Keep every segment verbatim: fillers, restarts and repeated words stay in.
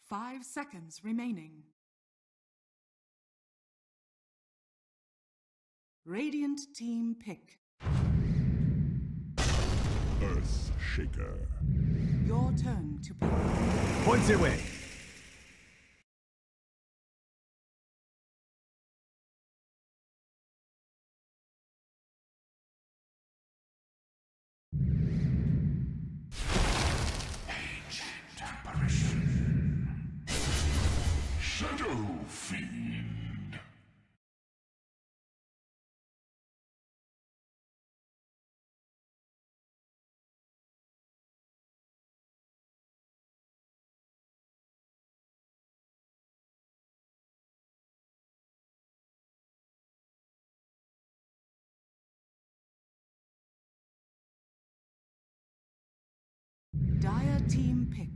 Five seconds remaining. Radiant team pick. Earth Shaker. Your turn to pick. Points away. Ancient apparition. Shadow Fiend. Dire team pick.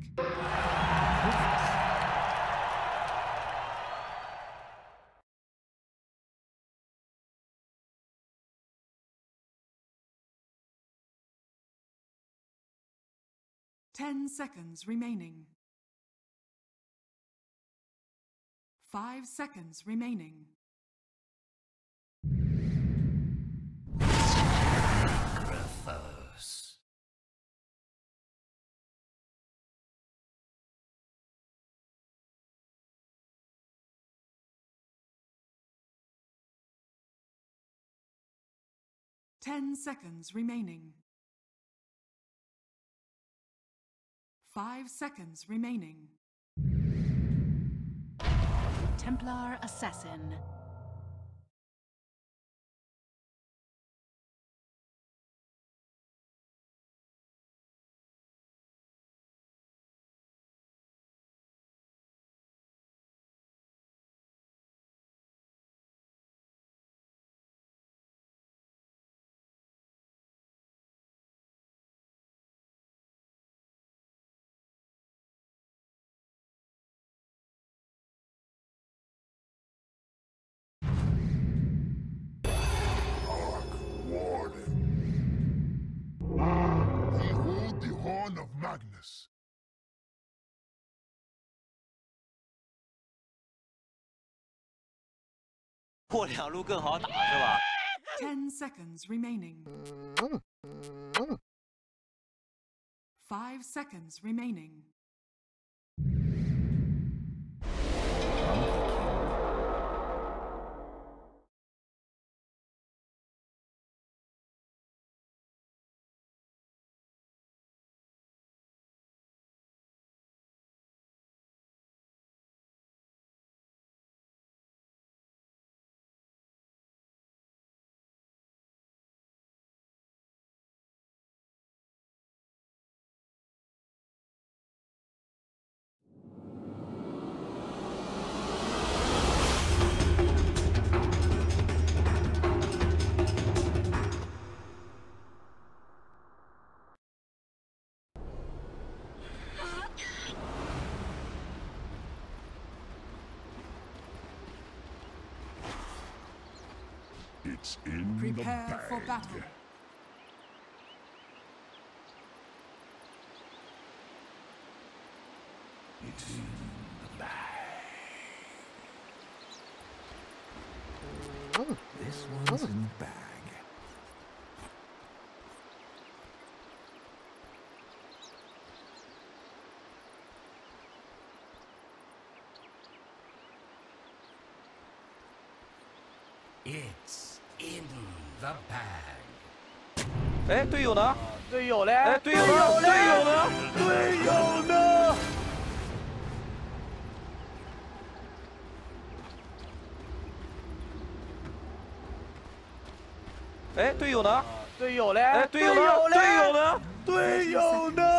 Ten seconds remaining. Five seconds remaining. Sacrifice. Ten seconds remaining. Five seconds remaining. Templar Assassin. Behold the Horn of Magnus. 过两路更好打是吧？ Ten seconds remaining. Five seconds remaining. It's in Prepare the bag. for battle. It's in the bag. This one's in the bag. It's in the bag. 哎，队友呢？ 队友嘞？ 哎，队友呢？队友呢？ 队友呢？ 哎，队友呢？ 队友嘞？ 哎，队友呢？队友呢？ 队友呢？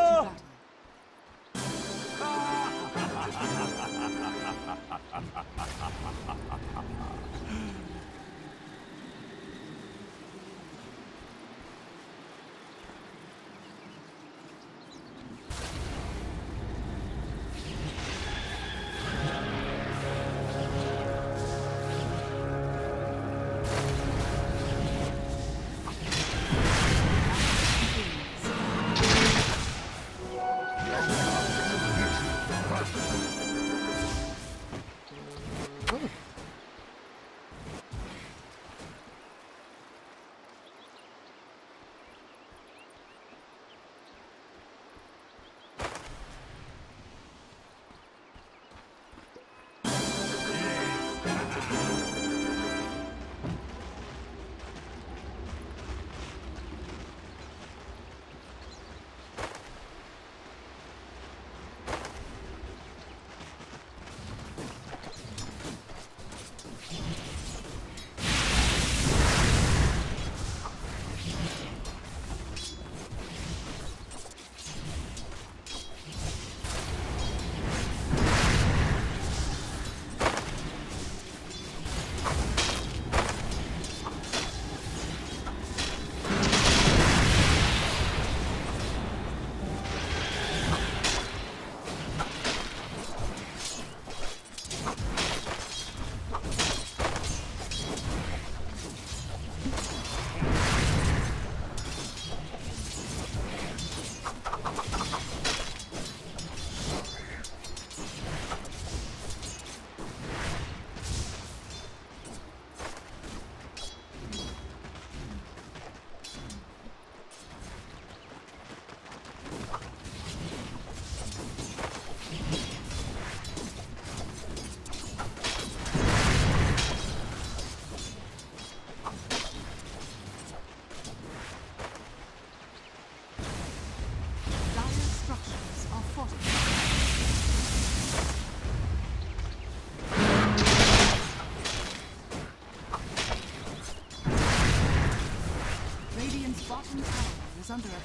Now,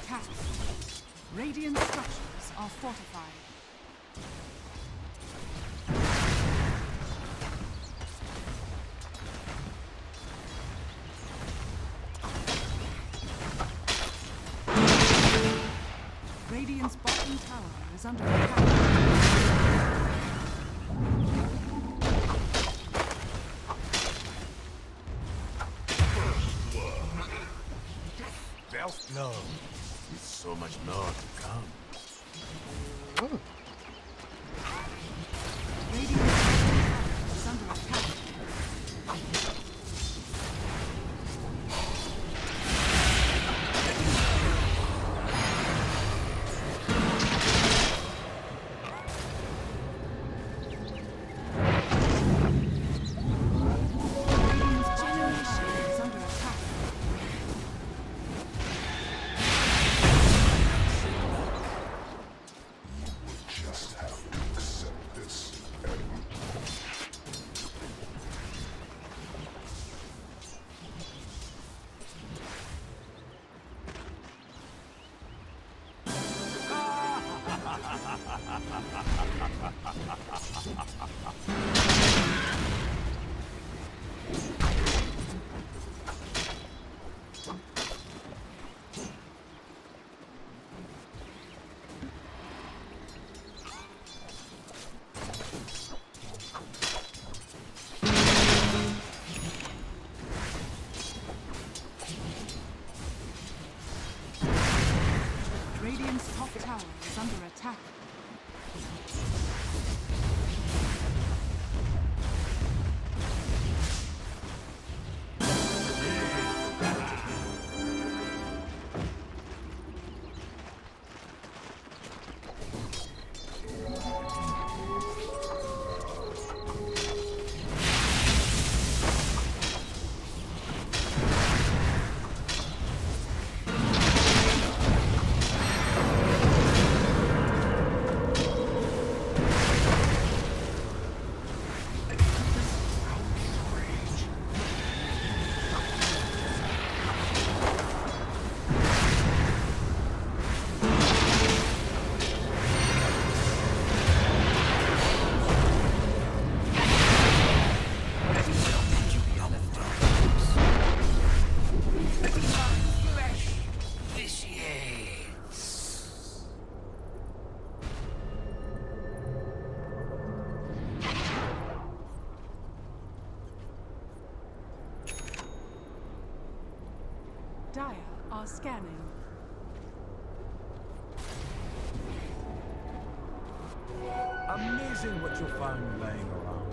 attack. Radiant structures are fortified. Radiant's bottom tower is under attack. There's no. With so much more to come. Oh. Radiant's bottom tower is under attack. Just have to accept this. Radiant's top tower is under attack. Dire are scanning. Amazing what you'll find laying around.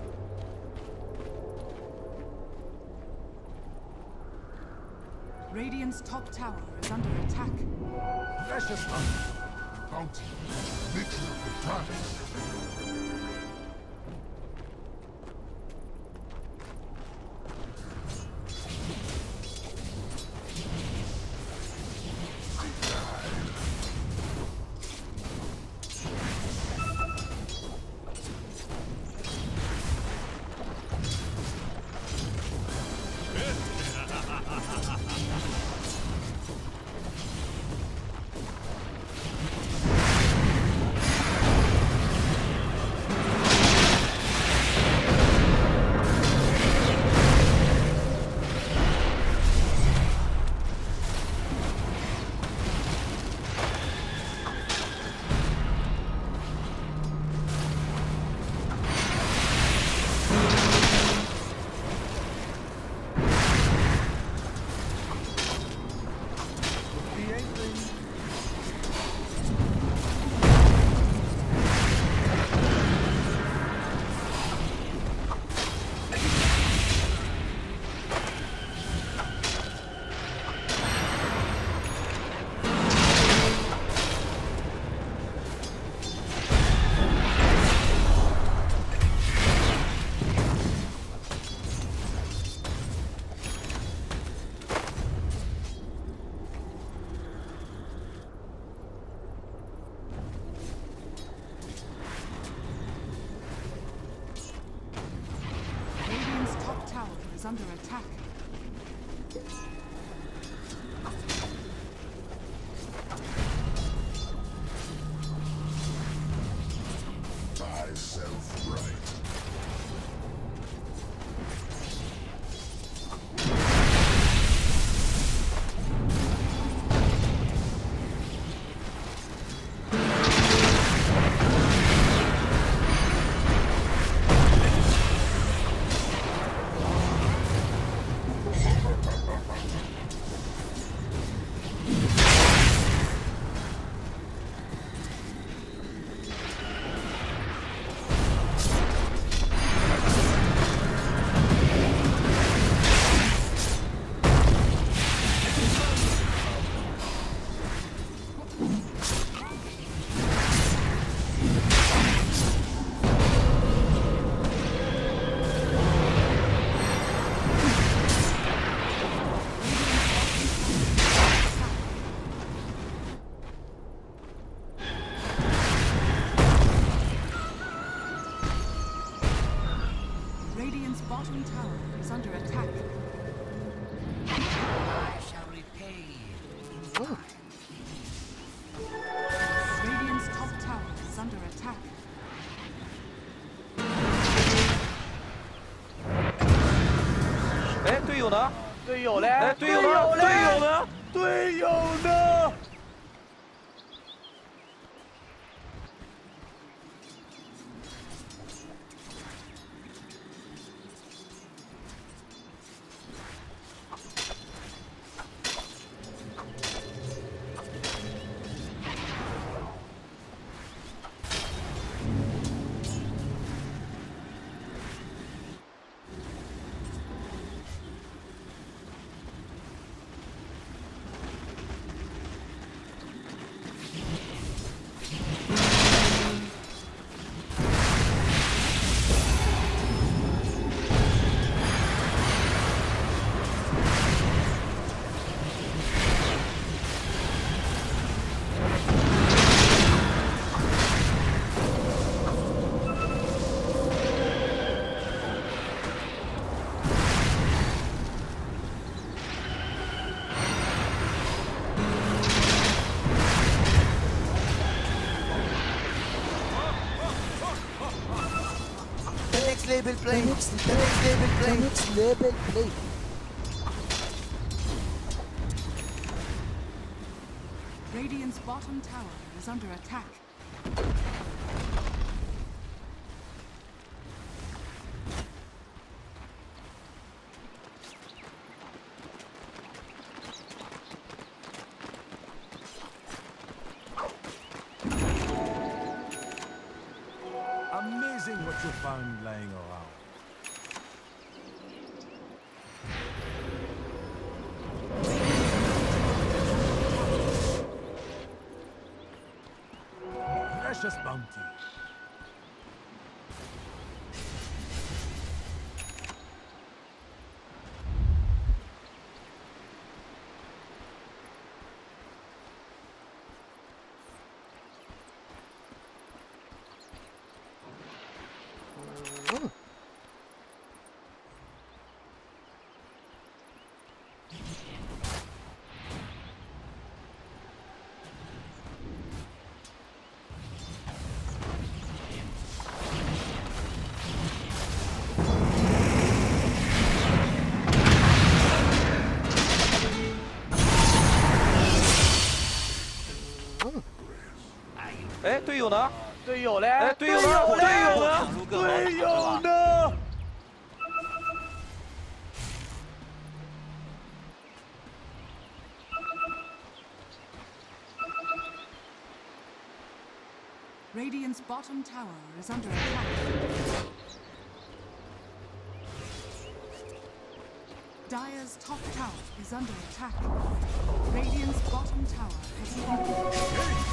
Radiant's top tower is under attack. Precious hunt. Bounty. Nature of the times. is under attack. yourself right. Radiant's bottom tower is under attack. I shall repay in time. Radiant's top tower is under attack. 哎，队友呢？ 队友嘞？ 哎，队友呢？队友呢？ 队友呢？ Next level play. Next, next level play. Next level play. Radiant's bottom tower is under attack. Amazing what you found laying around. Precious bounty. I 哎，队友呢？ 队友嘞？ 哎，队友呢？队友呢？ 队友呢？ Radiant's bottom tower is under attack. Dire's top tower is under attack. Radiant's bottom tower has fallen.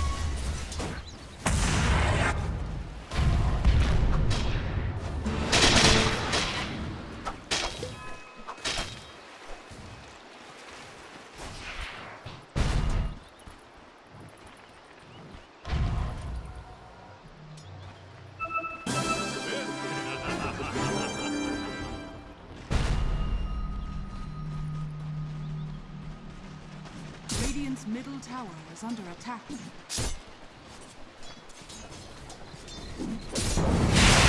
Radiant's middle tower is under attack.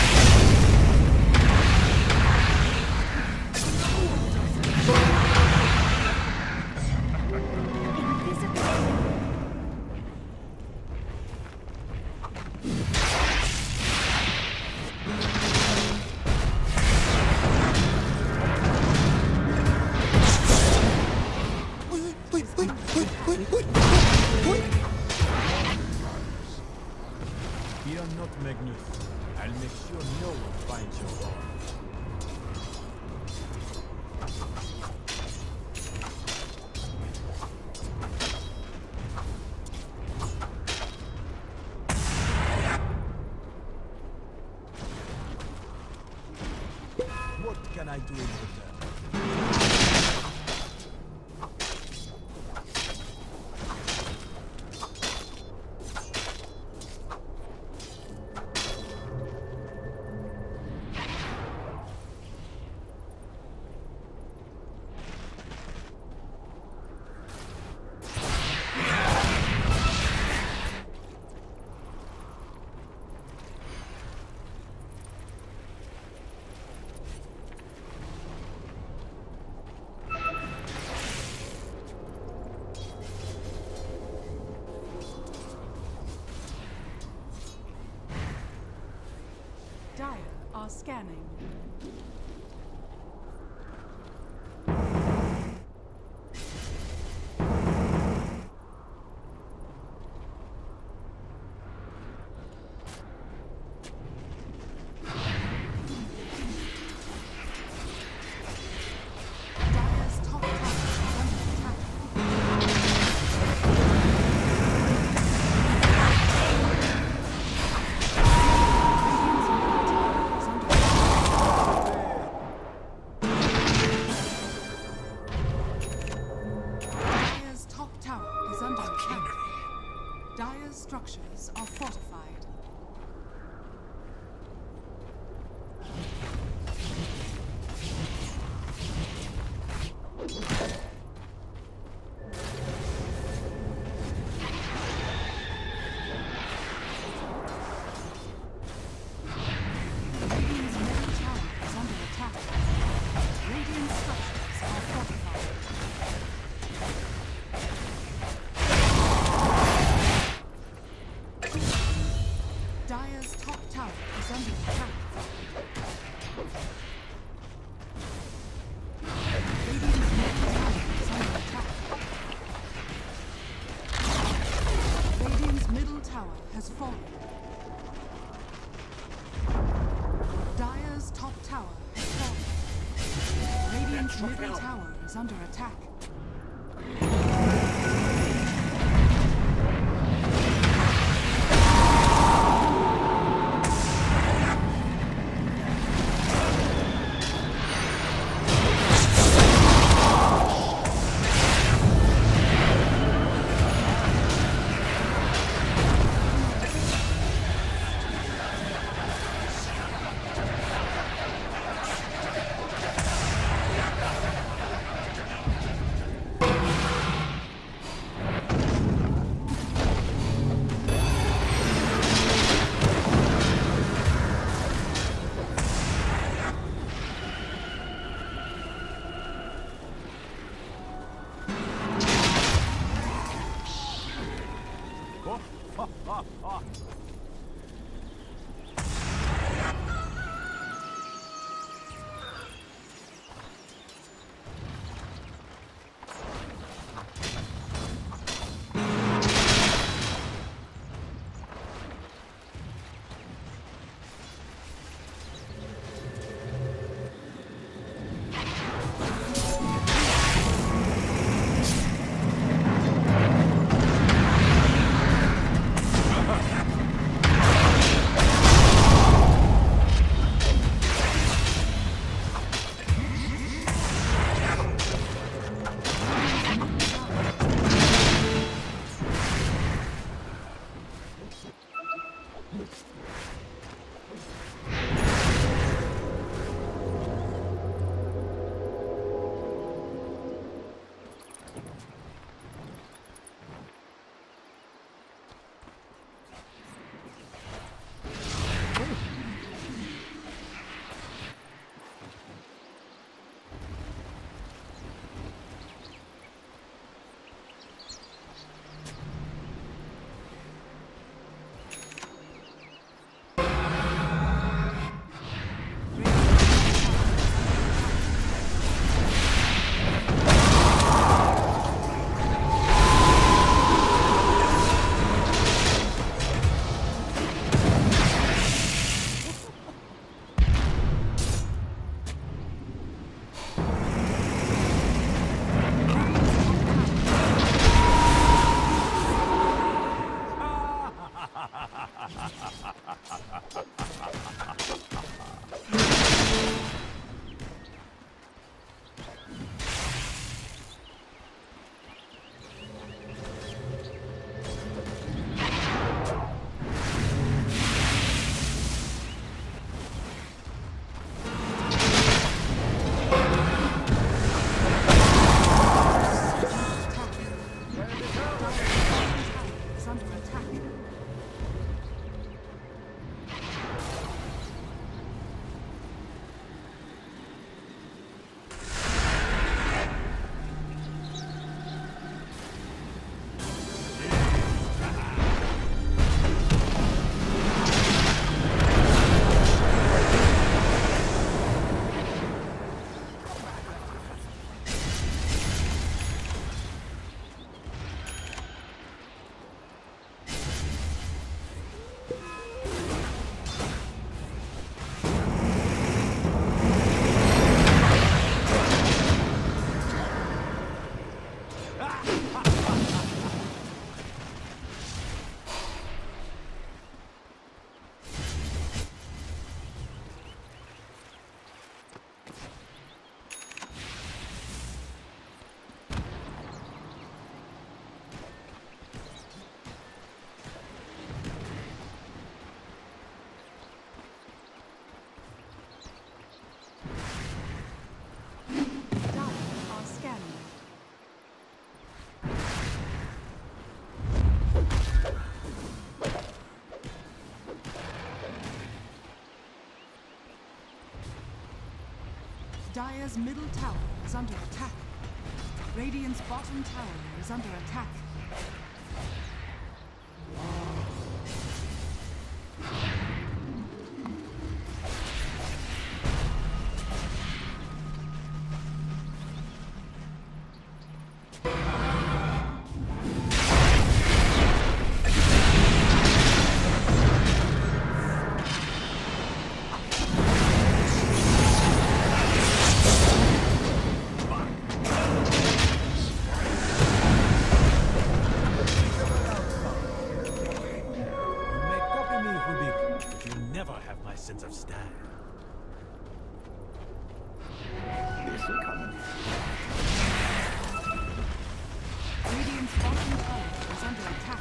Fear not, Magnus. I'll make sure no one finds your body. What can I do in return? Dire are scanning. Dire's top tower is under attack. Dire's top tower is under attack. Dire's structures are fortified. Radiant's middle tower is under attack. Radiant structures are fortified. Dire's top tower is under attack. Radiant's middle tower is under attack. Radiant's middle tower has fallen. Dire's top tower has fallen. Radiant's middle tower is under attack. Is under attack. Dire's middle tower is under attack. Radiant's bottom tower is under attack. Sense of style. Radiant's bottom tower is under attack.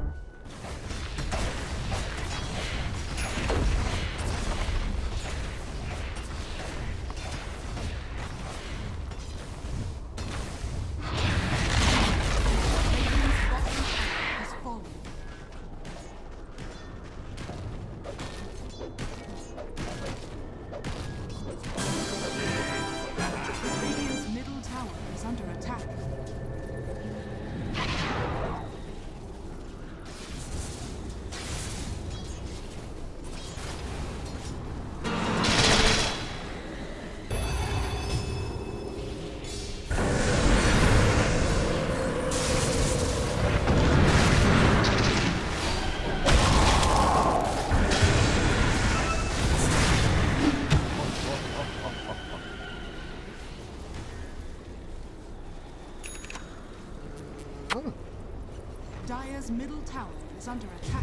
Dire's middle tower is under attack.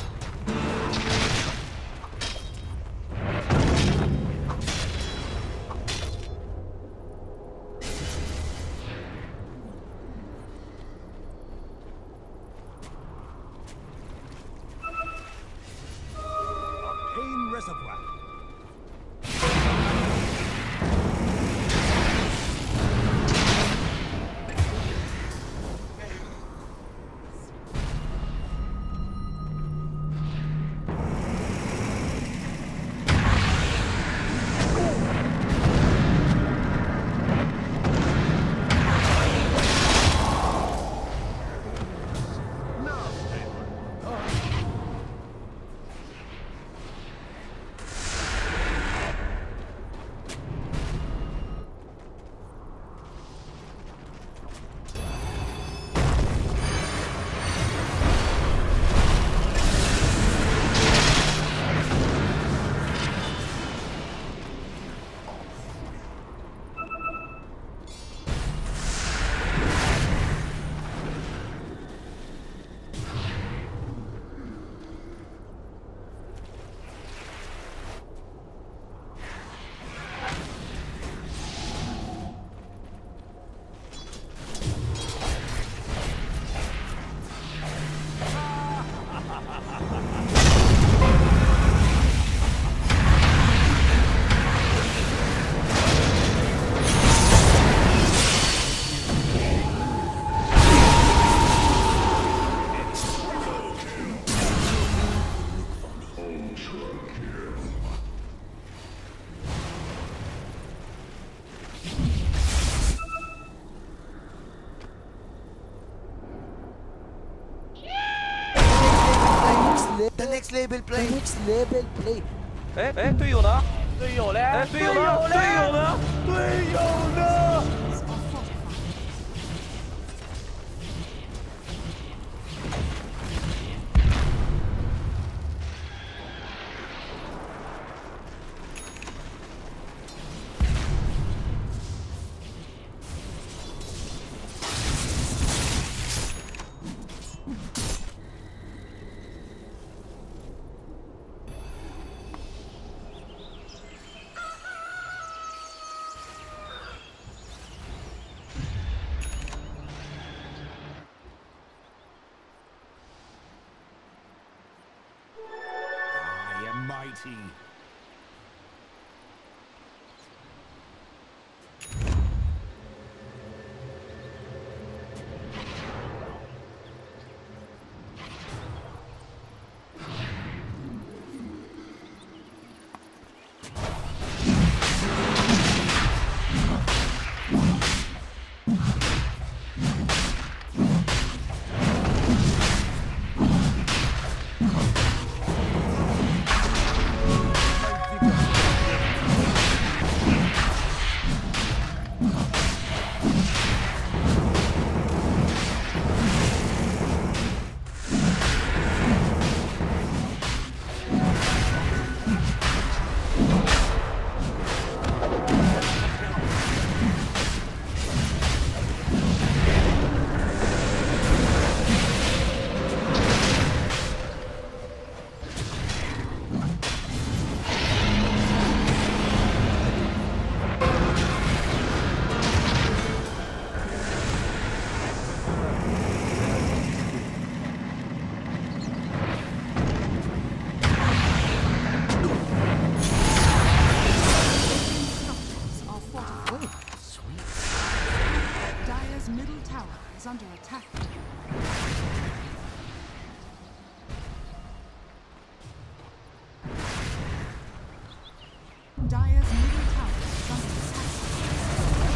Arcane Reservoir. next level play. The next level play. 哎哎，队友呢？ 队友嘞？ 哎，队友呢？队友呢？ 队友呢？ Are fortified. I am mighty. Structures are fortified. Dire's middle tower is under attack. Dire's middle tower is under attack.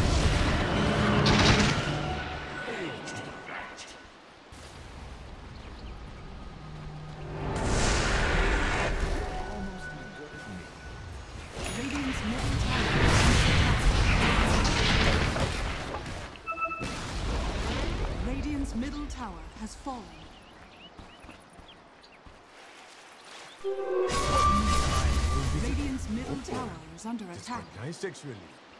Radiant's middle tower is under attack. Radiant's middle tower has fallen. Radiant's middle tower is under attack. Nice sexually.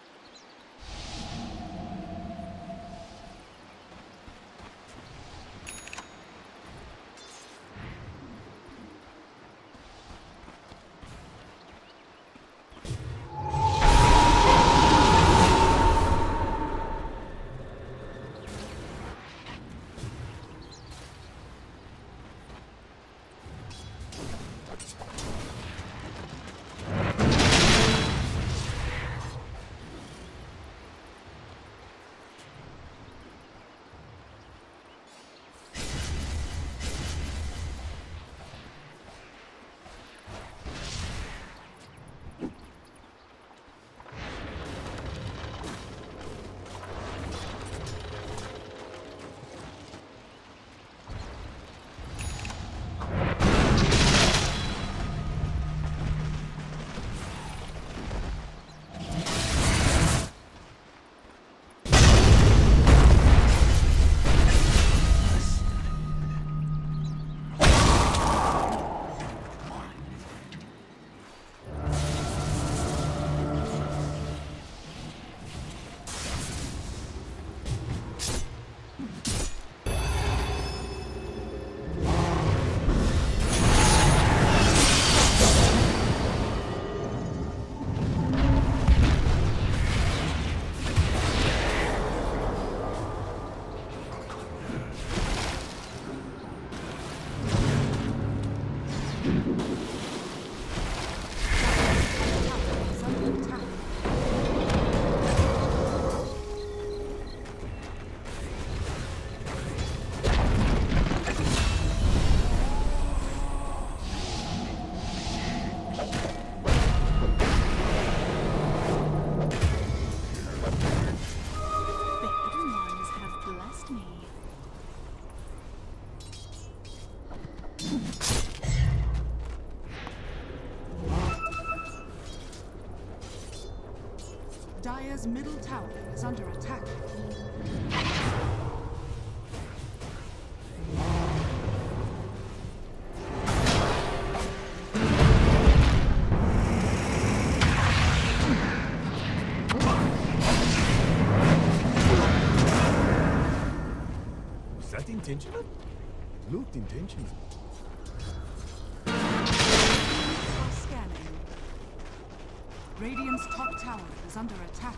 Is under attack. The hidden ones have blessed me. Dire's middle tower is under attack. Was that intentional? It looked intentional. Are scanning. Radiant's top tower is under attack.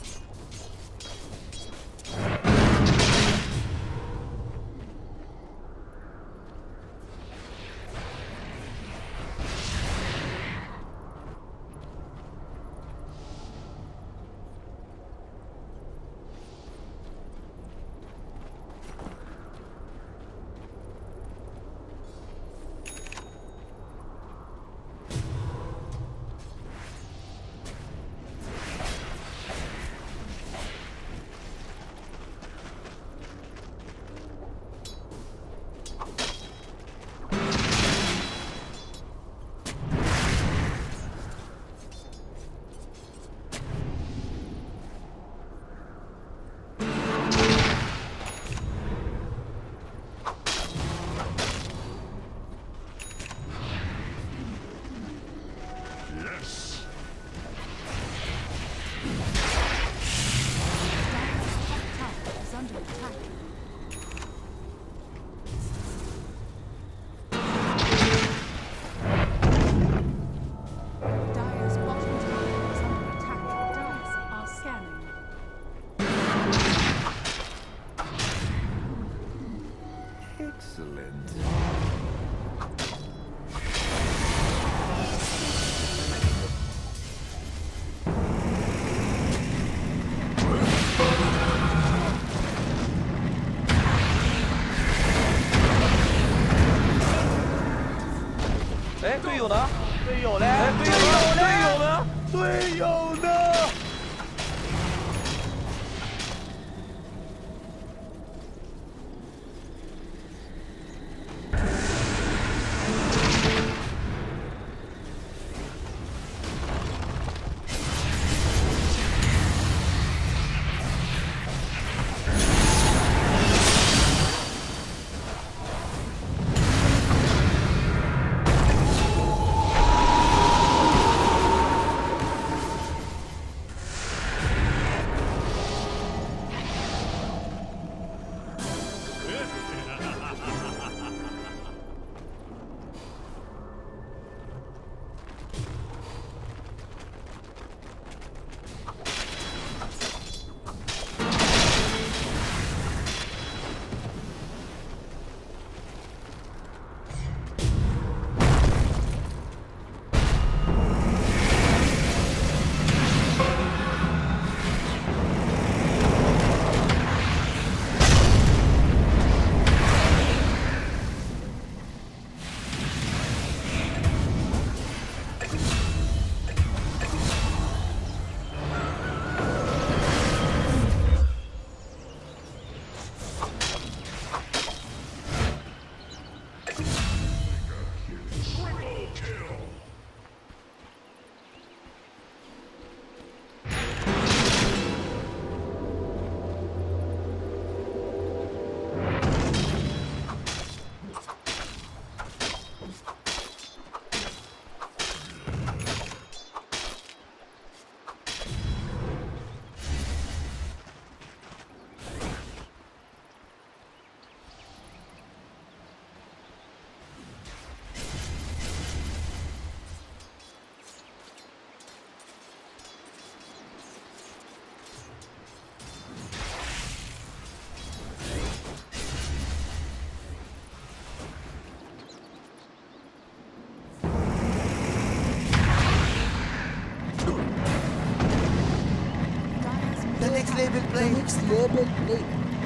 level play. Next level play.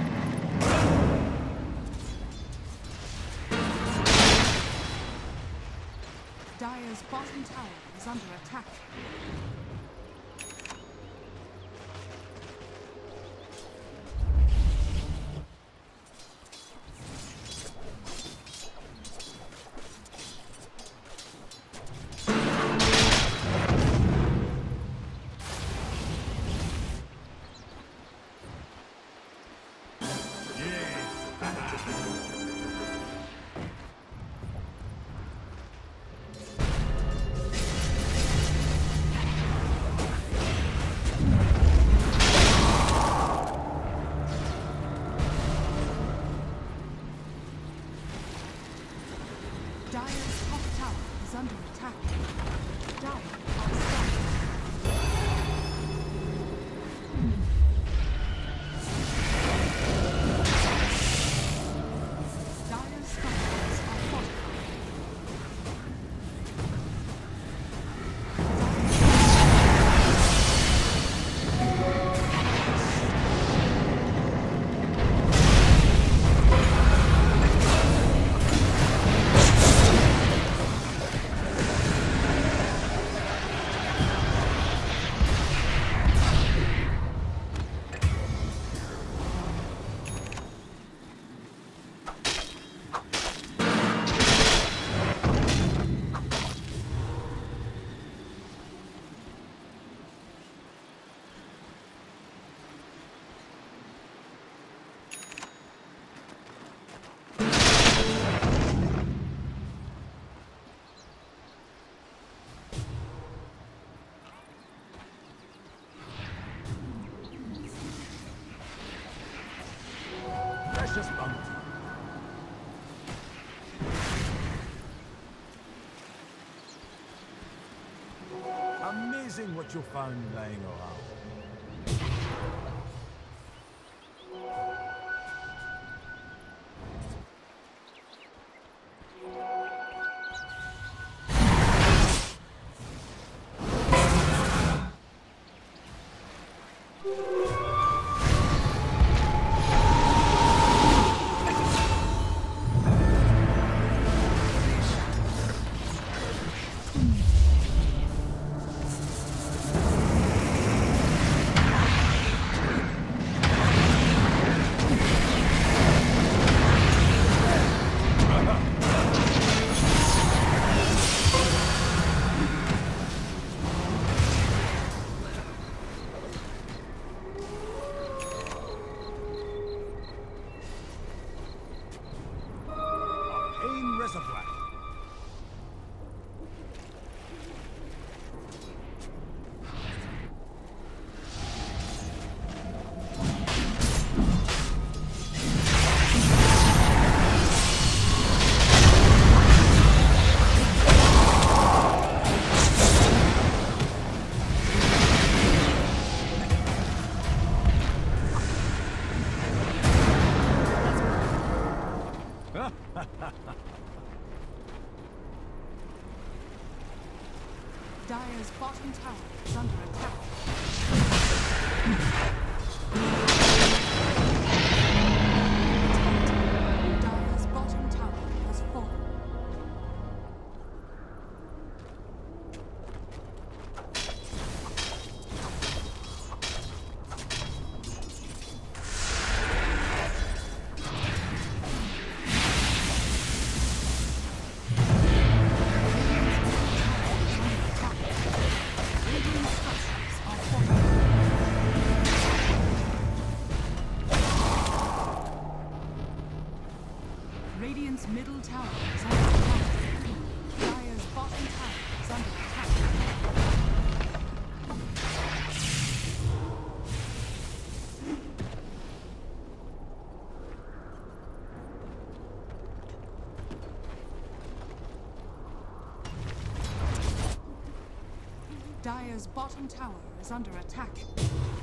Dire's bottom tower is under attack. under attack. Dire are stunned. Dire's structures are fortified. Precious bounty. Amazing what you found lying around. Arcane Reservoir. Dire's bottom tower is under attack. Dire's bottom tower has fallen. Radiant's middle tower is under attack. Dire's bottom tower is under attack. Dire's bottom tower is under attack.